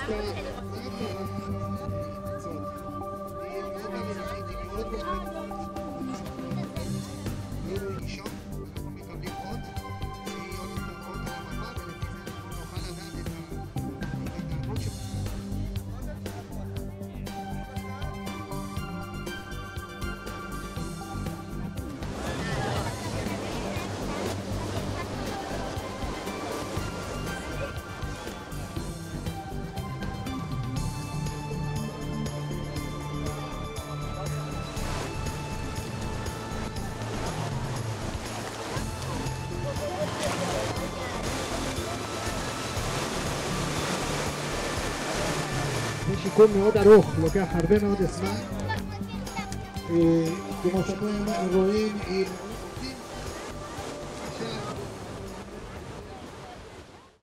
שיקום מאוד ארוך, לוקח הרבה מאוד זמן. כמו שאתם רואים,